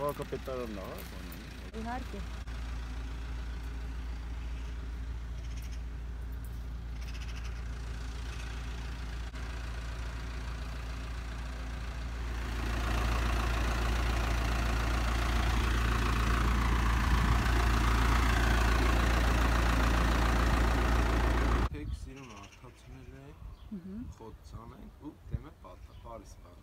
Քաղաքապետարանն է, բանը։ Իհարկե։ Խոտ ցանենք ու դեմը Պարիս պատ։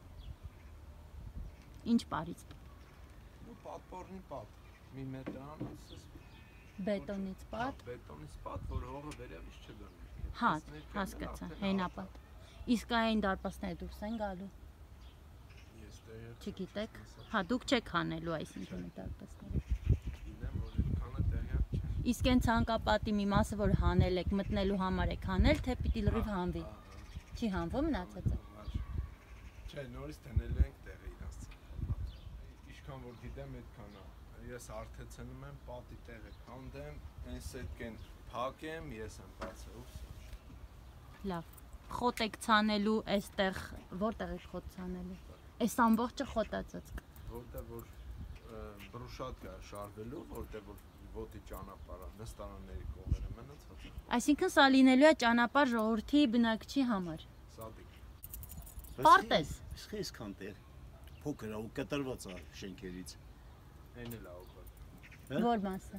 Ինչ Պարիս։ Ու պատպորնի պատ։ Մի մետրանից Բետոնից պատ։ Բետոնից պատ, որ հողը վերևից չգնի։ Հա, հասկացա, հենապատ։ Իսկ այն դարպասները դուրս են գալու։ Ես դեռ Չգիտեք։ Հա, դուք չեք հանելու այսինքն այդ դարպասները։ Գիտեմ, որ այդքանը տեղյակ չէ։ Իսկ այն ցանկապատի մի մասը, որ հանել եք, մտնելու համար եք հանել, թե պիտի լրիվ հանվի։ Չի հանվում մնացածը։ Չէ, նորից դնելու ենք տեղը իրանց ցանկապատը։ Ինչքան որ գիտեմ, այդքան է։ Ես արդեցնում եմ, պատի տեղը քանդեմ, այն սետկեն փակեմ, ես եմ բացել։ Լավ։ Խոտ եք ցանելու այստեղ, որտեղ եք խոտ ցանելու։ Այս ամբողջը խոտածածկ։ Որտեղ որ բրուշատկա շարվելու, որտեղ որ ոտի ճանապարհը, նստարանների կողմերը մնացած։ Այսինքն սա լինելու է ճանապարհ ժողովրդի բնակչի համար։ Սադիկ։ Պարտես։ Իսկ այսքան տեղ փոքր է ու կտրված է շենքերից։ Այն էլ է օգոտ։ Որ մասը։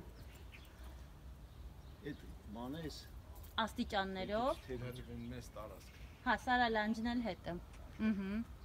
Այդ մանես Աստիճաններով։ Թերևս մեծ տարածք։ Հա, Սարալանջն էլ հետը։